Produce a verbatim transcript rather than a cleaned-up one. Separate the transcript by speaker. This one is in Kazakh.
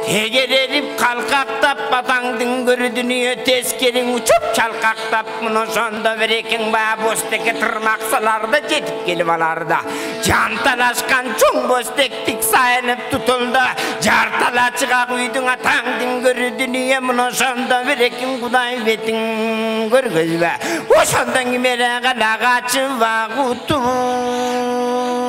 Speaker 1: Eger erip kalkақтап батаңдың көрі дүние тескерің ұчып çalқақтап мұны сонда берекің ба бостеке тұрмақсаларда жетіп келіп аларда жанталашқан чоң бостектік сайынып тұтылды жарталачыға құйдың атаңдың көрі дүние мұны сонда берекің құдай бетін көргізбе ошондан кемере қалағачы бағуту